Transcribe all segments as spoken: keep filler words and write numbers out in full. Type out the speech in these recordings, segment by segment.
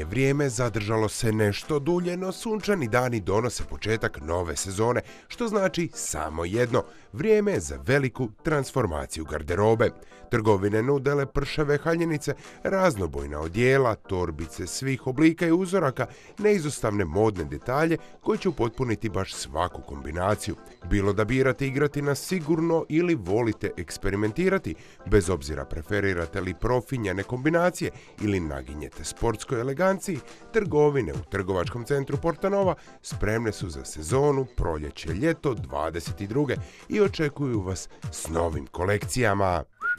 Zimske vrijeme zadržalo se nešto dulje, no sunčani dani donose početak nove sezone, što znači samo jedno, vrijeme je za veliku transformaciju garderobe. Trgovine nude lepršave haljenice, raznobojna odijela, torbice svih oblika i uzoraka, neizostavne modne detalje koji će upotpuniti baš svaku kombinaciju. Bilo da birate igrati na sigurno ili volite eksperimentirati, bez obzira preferirate li profinjene kombinacije ili naginjete sportskoj eleganciji, trgovine u trgovačkom centru Portanova spremne su za sezonu proljeće-ljeto dvadeset druge i očekuju vas s novim kolekcijama.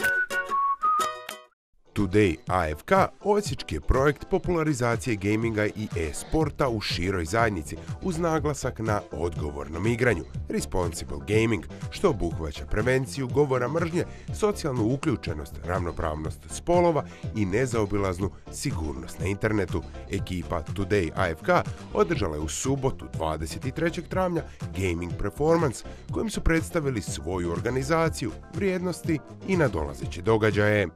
Today A F K osječki je projekt popularizacije gaminga i e-sporta u široj zajednici uz naglasak na odgovornom igranju, responsible gaming, što obuhvaća prevenciju govora mržnje, socijalnu uključenost, ravnopravnost spolova i nezaobilaznu sigurnost na internetu. Ekipa Today A F K održala je u subotu dvadeset trećeg travnja gaming performance kojim su predstavili svoju organizaciju, vrijednosti i nadolazeće događaje.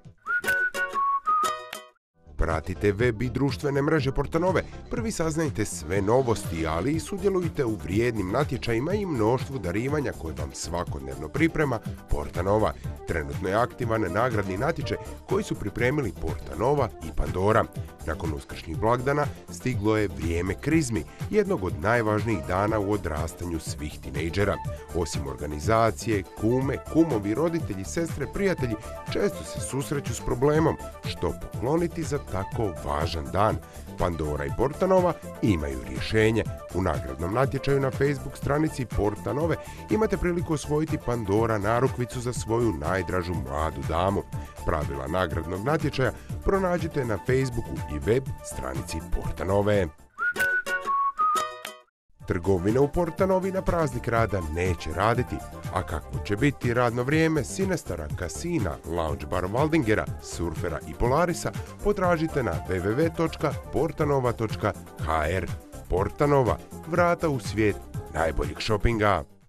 Pratite web i društvene mreže Portanove, prvi saznajte sve novosti, ali i sudjelujte u vrijednim natječajima i mnoštvu darivanja koje vam svakodnevno priprema Portanova. Trenutno je aktivan nagradni natječaj koji su pripremili Portanova i Pandora. Nakon uskršnjih blagdana stiglo je vrijeme krizmi, jednog od najvažnijih dana u odrastanju svih tinejdžera. Osim organizacije, kume, kumovi, roditelji, sestre, prijatelji često se susreću s problemom što pokloniti za tako važan dan. Pandora i Portanova imaju rješenje. U nagradnom natječaju na Facebook stranici Portanove imate priliku osvojiti Pandora narukvicu za svoju najdražu mladu damu. Pravila nagradnog natječaja pronađite na Facebooku i web stranici Portanove. Trgovine u Portanovi na praznik rada neće raditi, a kakvo će biti radno vrijeme Sinestara, Casina, Lounge Bar Waldingera, Surfera i Polarisa potražite na w w w točka portanova točka h r. Portanova, vrata u svijet najboljeg šopinga.